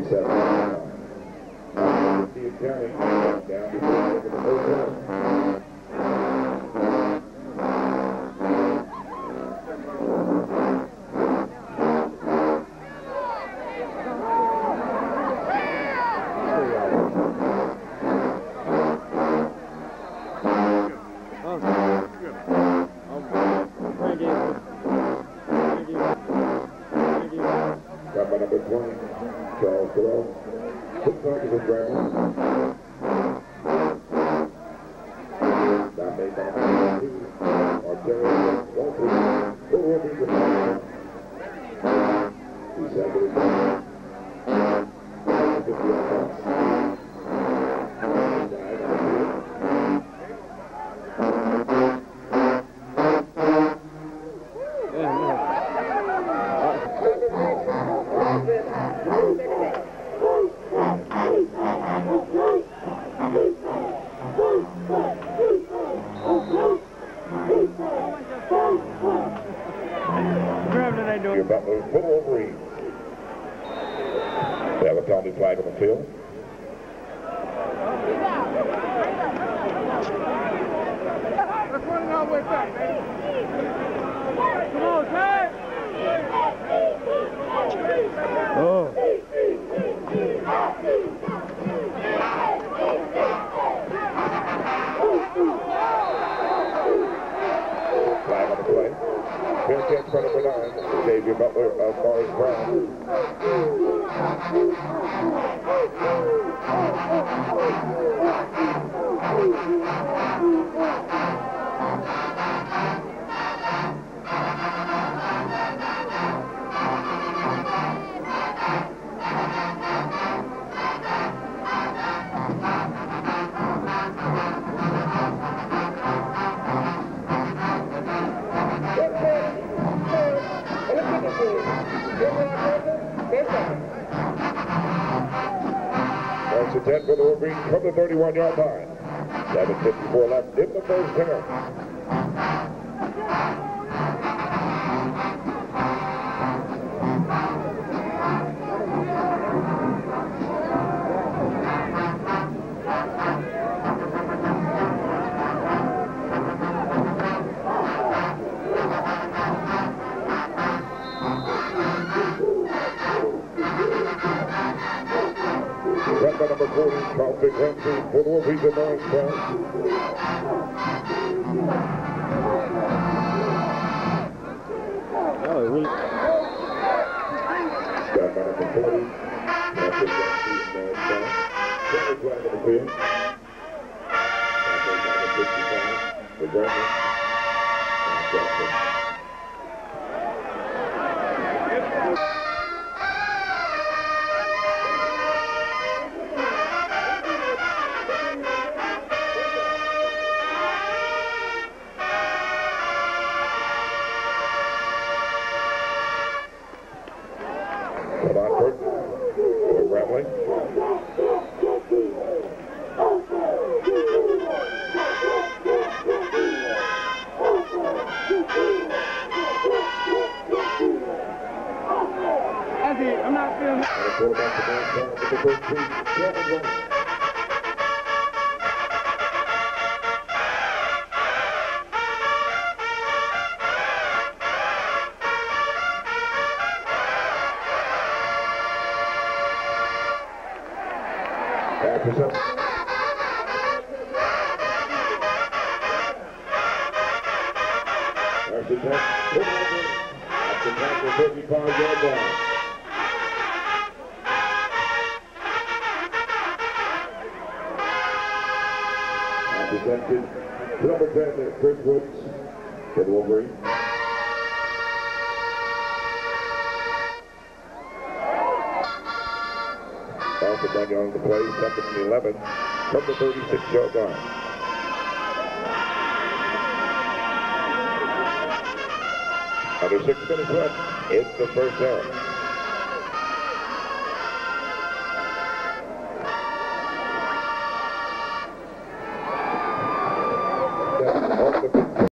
7 Steve County down before the first down. Got by number 20, Charles Terrell. 6 targets with Grambling. Not made by number 2, Artero Walter. Full working for Grambling. He's out of the 50 on pass. Your Butler full Wolverine. They have a penalty flag on the field. Let's run it all the way back, baby. Come on, Ted! Oh. Flag on the play. Fair catch by number 9, Xavier Butler of Morris Brown. That's a 10 for the Wolverines from the 31-yard line. 7:54 left in the first half. Run by number 40, Carlton Ramsey for the Wolverines of Morris Brown. Oh, really? Start by number 40, Carlton Ramsey of Morris Brown. Center flag on the field. By number 55, the Grambling. And Johnson. Come on, Bert. For Grambling. I'm not feeling it. And a quarterback to man down with the first team. 7-1. After some. After that, after that, the 55-yard line. Presented to number 10, Chris Woods for the Wolverine. Off the 1 yard on the play, 2nd and 11 from the 36-yard line. Under 6 minutes left in the first half.